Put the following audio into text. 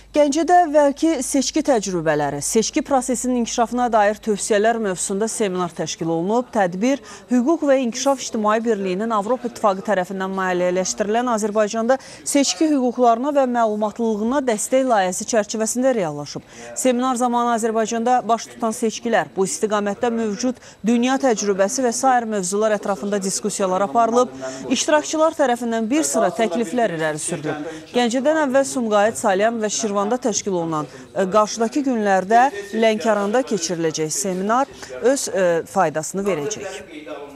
Gəncədə əvvəlki seçki təcrübələri, seçki prosesinin inkişafına dair tövsiyələr mövzusunda seminar təşkil olunub. Tədbir Hüquq və İnkişaf İctimai Birliyinin Avropa İttifaqı tərəfindən maliyyələşdirilən Azərbaycanda seçki hüquqlarına və məlumatlılığına dəstək layihəsi çərçivəsində reallaşıb. Seminar zamanı Azərbaycanda baş tutan seçkilər, bu istiqamətdə mövcud dünya təcrübəsi və sair mövzular ətrafında diskusiyalar aparılıb. İştirakçılar tərəfindən bir sıra təkliflər irəli sürülüb. Gəncədən əvvəl Sumqayıt, Salyan və Şirvanda təşkil olunan qarşıdakı günlərdə Lənkəranda keçiriləcək seminar öz faydasını verəcək.